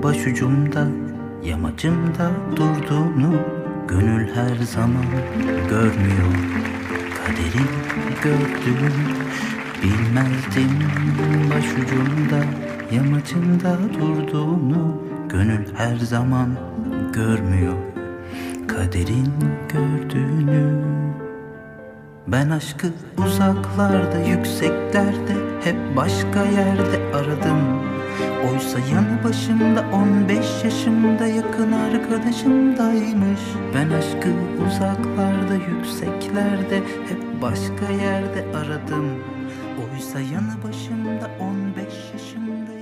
başucumda, yamacımda durduğunu gönül her zaman görmüyor. Kaderin gördüğünü bilmezdim. Başucumda, yamacımda durduğunu gönül her zaman görmüyor. Kaderin gördüğünü. Ben aşkı uzaklarda, yükseklerde, hep başka yerde aradım. Oysa yanı başımda 15 yaşımda yakın arkadaşımdaymış. Ben aşkı uzaklarda, yükseklerde, hep başka yerde aradım. Oysa yanı başımda 15 yaşımda